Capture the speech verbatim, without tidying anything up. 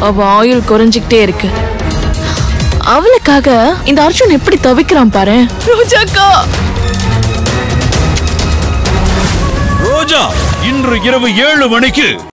அவ ஆயுள் குறைஞ்சிக்கிட்டே இருக்கு. அவளுக்காக இந்த அர்ஜுன் எப்படி தவிக்கிறான் பாரு. ரோஜாக்கா, ரோஜா இன்று இரவு ஏழு மணிக்கு